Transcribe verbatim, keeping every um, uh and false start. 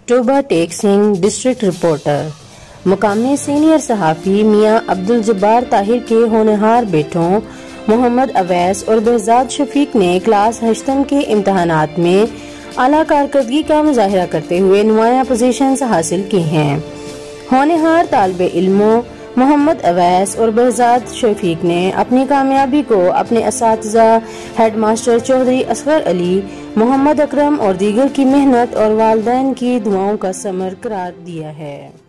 Toba Tek Singh, district reporter. मुकामी senior सहाफ़ी मियाँ अब्दुल जब्बार ताहिर के होनहार बेटों मोहम्मद अवैस और बेहजाद शफीक ने क्लास अष्टम के इम्तहानात में आला कारकर्दगी का मुजाहिरा करते हुए नुमाया पोजीशंस हासिल की हैं। होनहार तालिबे इल्मों मोहम्मद अवैस और बेहजाद शफीक ने अपनी कामयाबी को अपने असातिज़ा हेड मास्टर चौधरी असगर अली, मोहम्मद अकरम और दीगर की मेहनत और वालिदैन की दुआओं का समर करार दिया है।